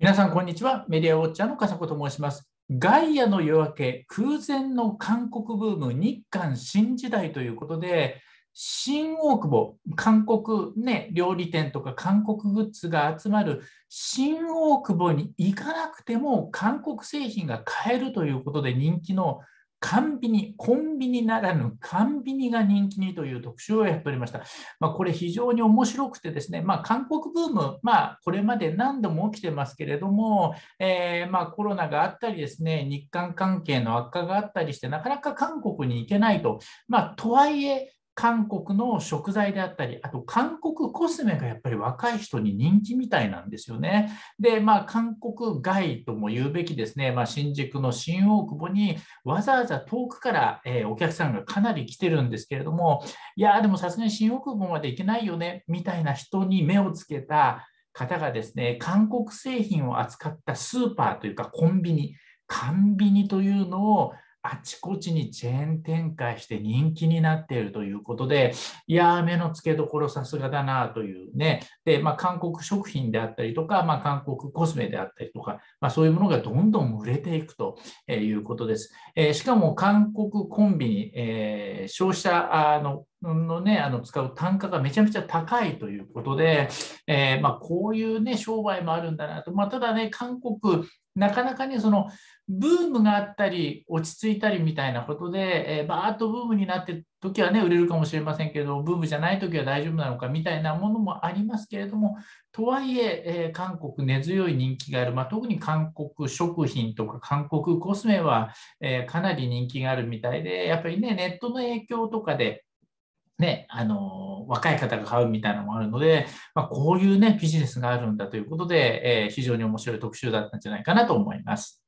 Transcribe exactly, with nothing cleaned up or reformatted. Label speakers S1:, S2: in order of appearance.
S1: 皆さん、こんにちは。メディアウォッチャーの笠子と申します。ガイアの夜明け、空前の韓国ブーム、日韓新時代ということで、新大久保、韓国、ね、料理店とか韓国グッズが集まる新大久保に行かなくても韓国製品が買えるということで人気の韓ビニ、コンビニならぬ韓ビニが人気にという特集をやっておりました。まあ、これ非常に面白くてですね、まあ、韓国ブーム、まあ、これまで何度も起きてますけれども、えーまあ、コロナがあったりですね、日韓関係の悪化があったりして、なかなか韓国に行けないと。まあ、とはいえ、韓国の食材であったり、あと韓国コスメがやっぱり若い人に人気みたいなんですよね。で、まあ、韓国外とも言うべきですね、まあ、新宿の新大久保にわざわざ遠くから、えーお客さんがかなり来てるんですけれども、いや、でもさすがに新大久保まで行けないよね、みたいな人に目をつけた方がですね、韓国製品を扱ったスーパーというかコンビニ、韓ビニというのをあちこちにチェーン展開して人気になっているということで、いやー、目の付けどころさすがだなというね。で、まあ、韓国食品であったりとか、まあ、韓国コスメであったりとか、まあ、そういうものがどんどん売れていくということです。えーしかも韓国コンビニ、えー消費者ののね、あの使う単価がめちゃめちゃ高いということで、えーまあ、こういうね、商売もあるんだなと。まあ、ただね、韓国、なかなかね、そのブームがあったり、落ち着いたりみたいなことで、えー、バーッとブームになってる時はね、売れるかもしれませんけど、ブームじゃない時は大丈夫なのかみたいなものもありますけれども、とはいえ、えー韓国根強い人気がある、まあ、特に韓国食品とか韓国コスメは、えーかなり人気があるみたいで、やっぱりね、ネットの影響とかで、ね、あの、若い方が買うみたいなのもあるので、まあ、こういうね、ビジネスがあるんだということで、えー非常に面白い特集だったんじゃないかなと思います。